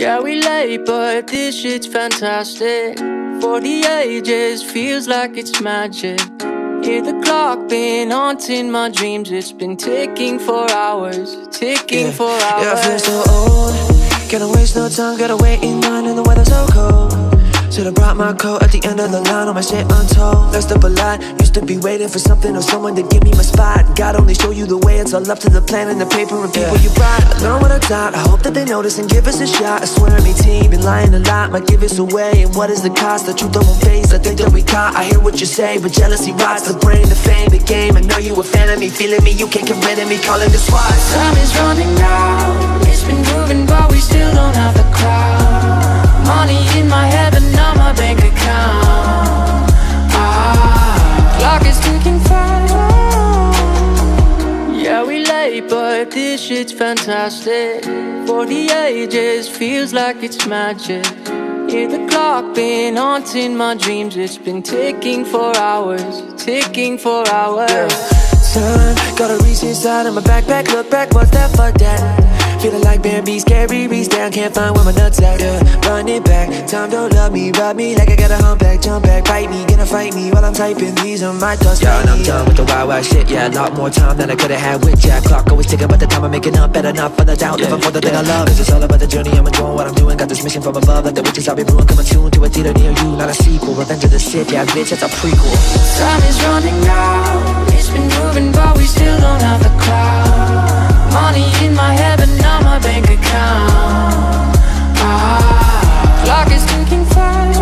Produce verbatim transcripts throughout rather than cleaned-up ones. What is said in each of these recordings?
Yeah, we late, but this shit's fantastic. For the ages, feels like it's magic. Hear the clock been haunting my dreams. It's been ticking for hours, ticking yeah. for hours. Yeah, I feel so old. Gotta waste no time, gotta wait in line, and the weather's so cold. Should've brought my coat at the end of the line, all my shit untold. Messed up a lot, used to be waiting for something or someone to give me my spot. God only show you the way, it's all up to the plan and the paper and people yeah. you brought. I learned what I taught, I hope that they notice and give us a shot. I swear me team, been lying a lot, might give us away. And what is the cost? The truth I won't face, I think that we caught. I hear what you say, but jealousy rots the brain, the fame, the game. I know you a fan of me, feeling me, you can't get rid of me, calling the SWAT. Time is running out, it's been moving but we still don't have the crowd. Money in my head but not my bank account. Ah, clock is ticking fast. Yeah, we late, but this shit's fantastic. For the ages, feels like it's magic. Hear the clock been haunting my dreams. It's been ticking for hours, ticking for hours. Yeah. Time, gotta reach inside of my backpack. Look back, what's that, fuck that. Feeling like Bambi, scary, reach down, can't find where my nuts at, yeah. Run it back, time don't love me, rub me like I got a humpback, jump back, bite me, gonna fight me while I'm typing, these are my thoughts. Yeah, and I'm done with the wild, wild shit, yeah. A lot more time than I could've had with Jack. Clock always ticking, but the time I'm making up, better not for the doubt, living for the thing I love. It's just all about the journey, I'm enjoying what I'm doing. Got this mission from above, like the witches I'll be brewing. Coming soon to a theater near you, not a sequel. Revenge of the Sith, yeah, bitch, that's a prequel. Time is running out, it's been moving, but we still don't have the crowd. Money in my head, but not my bank account. Ah, clock is ticking fast.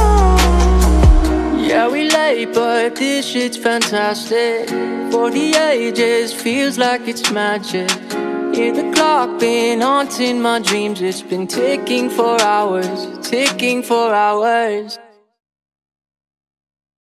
Yeah, we late, but this shit's fantastic. For the ages, feels like it's magic. Hear the clock been haunting my dreams. It's been ticking for hours, ticking for hours.